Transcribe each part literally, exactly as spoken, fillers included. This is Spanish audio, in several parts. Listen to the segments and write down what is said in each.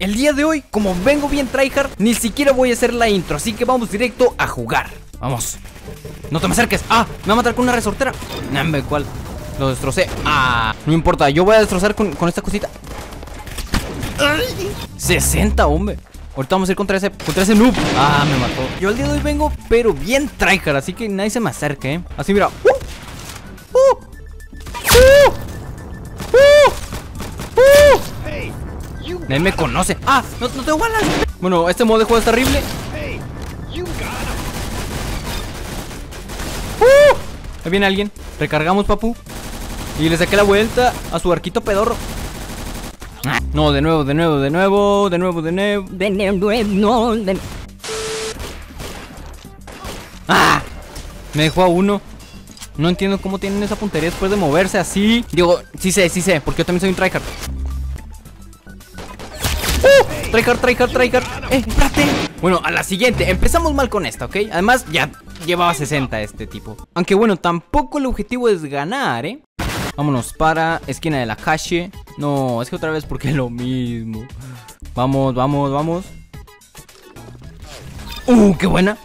el día de hoy, como vengo bien tryhard, ni siquiera voy a hacer la intro, así que vamos directo a jugar. Vamos. No te me acerques. Ah, me va a matar con una resortera. Nambe, ¿cuál? Lo destrocé. Ah, no importa, yo voy a destrozar con, con esta cosita. sesenta, hombre. Ahorita vamos a ir contra ese, contra ese noob. Ah, me mató. Yo el día de hoy vengo, pero bien tryhard, así que nadie se me acerque, ¿eh? Así, mira. ¡Uh! ¡Uh! ¡Uh! ¡Uh! ¡Uh! Nadie me conoce. Ah, no, no tengo balas. Bueno, este modo de juego es terrible. ¡Uh! Ahí viene alguien. Recargamos, papu. Y le saqué la vuelta a su arquito pedorro. No, de nuevo, de nuevo, de nuevo, de nuevo, de nuevo, de nuevo, no, de... ¡Ah! Me dejó a uno. No entiendo cómo tienen esa puntería después de moverse así. Digo, sí sé, sí sé, porque yo también soy un tryhard. ¡Uh! Tryhard, tryhard, tryhard. ¡Eh, espérate! Bueno, a la siguiente, empezamos mal con esta, ¿ok? Además, ya llevaba sesenta este tipo. Aunque bueno, tampoco el objetivo es ganar, ¿eh? Vámonos para esquina de la calle. No, es que otra vez porque es lo mismo. Vamos, vamos, vamos. Uh, qué buena.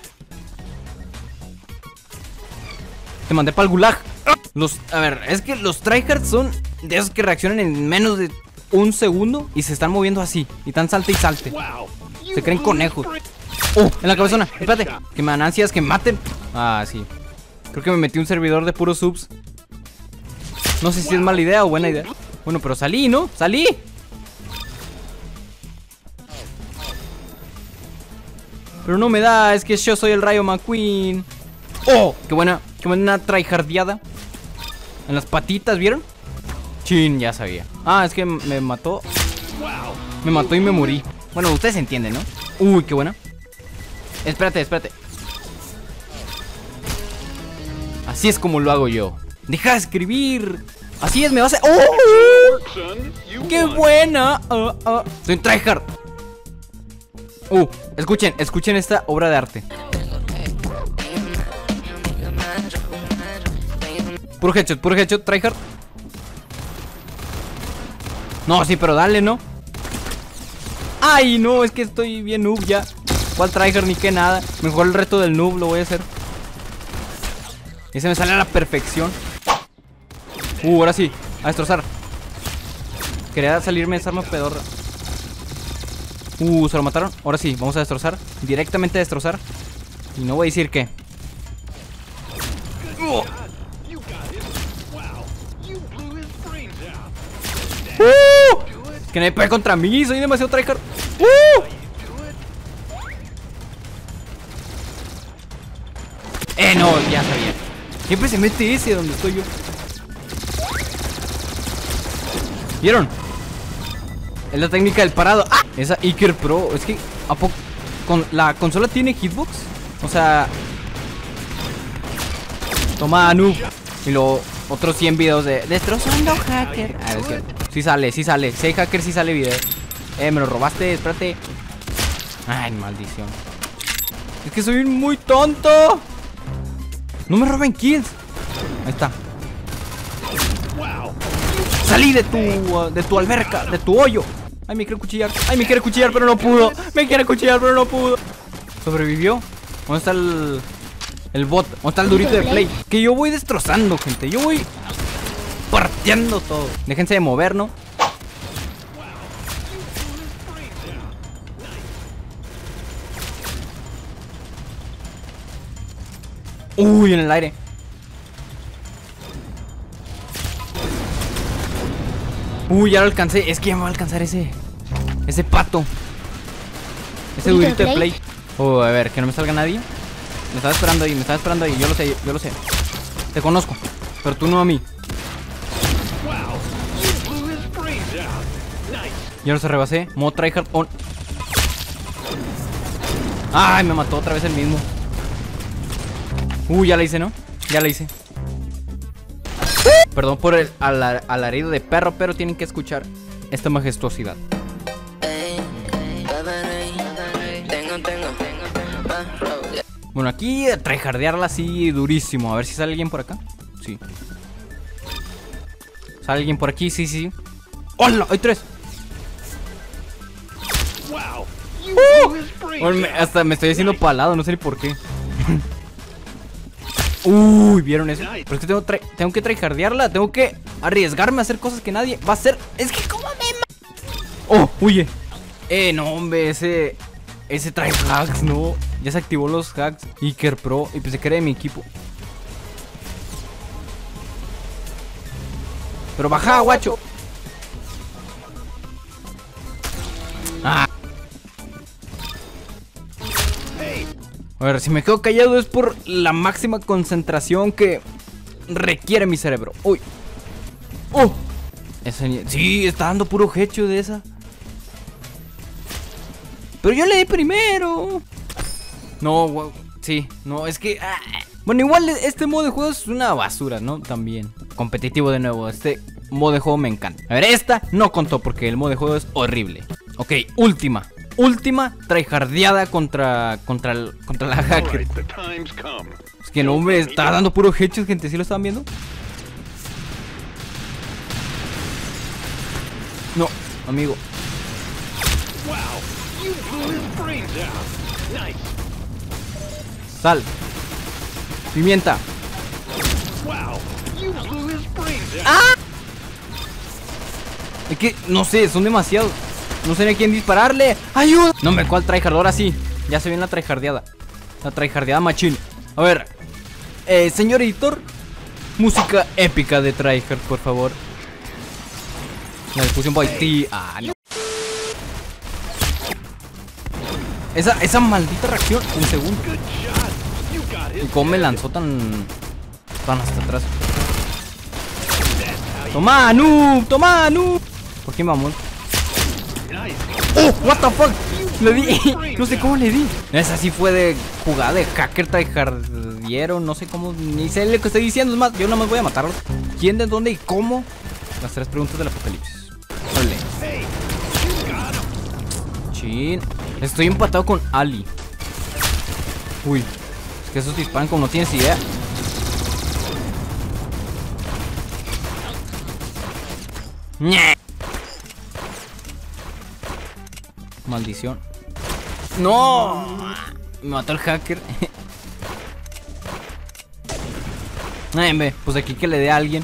Te mandé para el gulag. Los, a ver, es que los tryhards son de esos que reaccionan en menos de un segundo y se están moviendo así. Y tan salte y salte. Se creen conejos. Uh, en la cabezona. Espérate, que me dan ansias, que me maten. Ah, sí. Creo que me metí un servidor de puros subs. No sé si es mala idea o buena idea. Bueno, pero salí, ¿no? ¡Salí! Pero no me da, es que yo soy el Rayo McQueen. ¡Oh! ¡Qué buena! ¡Qué buena tryhardeada! En las patitas, ¿vieron? Chin, ya sabía. Ah, es que me mató. Me mató y me morí. Bueno, ustedes entienden, ¿no? Uy, qué buena. Espérate, espérate. Así es como lo hago yo. Deja de escribir. Así es, me vas a... ¡Oh! ¡Qué buena! Uh, uh. Soy un tryhard. Uh, escuchen, escuchen esta obra de arte. Puro headshot, puro headshot, tryhard. No, sí, pero dale, ¿no? Ay, no, es que estoy bien noob ya. ¿Cuál tryhard ni qué nada? Mejor el reto del noob lo voy a hacer. Ese me sale a la perfección. Uh, ahora sí, a destrozar. Quería salirme de esa arma pedorra. Uh, se lo mataron. Ahora sí, vamos a destrozar. Directamente a destrozar. Y no voy a decir qué. uh. Uh, que nadie puede contra mí, soy demasiado tryhard. uh. Eh, no, ya sabía. Siempre se mete ese donde estoy yo. ¿Vieron? Es la técnica del parado. ¡Ah! Esa Iker Pro. Es que ¿a poco con la consola tiene hitbox? O sea, toma noob. Y luego otros cien videos de destrozando hacker. A ver, es que sí sale, sí sale. Si hay hacker, sí sale video. Eh, me lo robaste, espérate. Ay, maldición. Es que soy muy tonto. No me roben kills. Ahí está. Salí de tu, uh, de tu alberca, de tu hoyo. Ay, me quiere cuchillar. Ay, me quiere cuchillar, pero no pudo. Me quiere cuchillar, pero no pudo. Sobrevivió. ¿Dónde está el, el bot? ¿Dónde está el durito de play? Que yo voy destrozando, gente. Yo voy partiendo todo. Déjense de mover, ¿no? Uy, en el aire. Uy, ya lo alcancé. Es que ya me va a alcanzar ese Ese pato. Ese durito de play. Oh, a ver, que no me salga nadie. Me estaba esperando ahí, me estaba esperando ahí. Yo lo sé, yo lo sé. Te conozco, pero tú no a mí. Ya no se rebasé. Modo tryhard on. Ay, me mató otra vez el mismo. Uy, ya la hice, ¿no? Ya la hice. Perdón por el alar alarido de perro, pero tienen que escuchar esta majestuosidad. Bueno, aquí a tryhardearla así durísimo. A ver si sale alguien por acá. Sí. ¿Sale alguien por aquí? Sí, sí. ¡Hola! ¡Hay tres! ¡Uh! Bueno, me- hasta me estoy haciendo palado, no sé ni por qué. Uy, ¿vieron eso? Pero es que tengo, tra- tengo que tryhardearla. Tengo que arriesgarme a hacer cosas que nadie va a hacer. Es que como me... Oh, huye. Eh, no, hombre, ese... Ese trae hacks, no. Ya se activó los hacks. Iker Pro. Y pensé que era de mi equipo. Pero baja, guacho. Ah. A ver, si me quedo callado es por la máxima concentración que requiere mi cerebro. Uy. Oh. Ese... Sí, está dando puro hecho de esa. Pero yo le di primero. No, wow. Sí, no, es que... Ah. Bueno, igual este modo de juego es una basura, ¿no? También. Competitivo de nuevo. Este modo de juego me encanta. A ver, esta no contó porque el modo de juego es horrible. Ok, última. Última tryhardeada contra... Contra, el, contra la hacker. Es que no, hombre, está dando puro headshot, gente. ¿Sí lo estaban viendo? No, amigo. Sal. Pimienta. ¡Ah! Es que, no sé, son demasiados. No sé ni a quién dispararle. ¡Ayuda! No me cuál tryhard, ahora sí. Ya se viene la tryhardeada. La tryhardeada machine. A ver. Eh, señor editor. Música épica de tryhard, por favor. Le puse un boy. Ah, no. Esa, esa maldita reacción. Un segundo. Y cómo me lanzó tan... Tan hasta atrás. Toma, noob. Toma, noob. ¿Por qué mamón? Oh, what the fuck. Le di. No sé cómo le di. Esa sí fue de jugada de hacker tryhardieron. No sé cómo. Ni sé lo que estoy diciendo. Es más, yo nada más voy a matarlos. ¿Quién, de dónde y cómo? Las tres preguntas del apocalipsis. Ole. Chin. Estoy empatado con Ali. Uy. Es que esos disparan como no tienes idea. ¡Nye! Maldición. ¡No! Me mató el hacker. Ay, ve, pues aquí que le dé a alguien.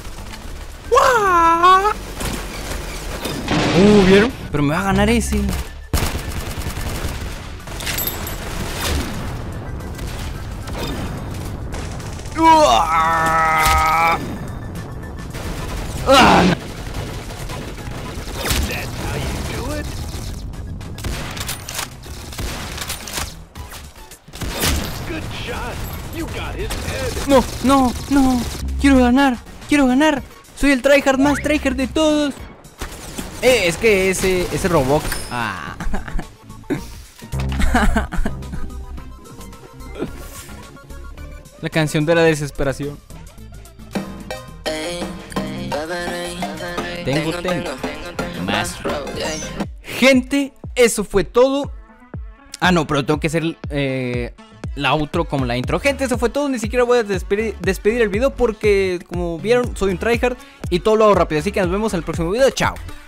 Uh, ¿vieron? Pero me va a ganar ese. ¡Ah! ¡Ah! No, no, no. Quiero ganar, quiero ganar. Soy el tryhard más tryhard de todos. Eh, es que ese, ese robot. Ah. La canción de la desesperación. Tengo, tengo. Más. Gente, eso fue todo. Ah, no, pero tengo que hacer eh, la outro como la intro. Gente, eso fue todo. Ni siquiera voy a despedir, despedir el video porque, como vieron, soy un tryhard y todo lo hago rápido. Así que nos vemos en el próximo video. Chao.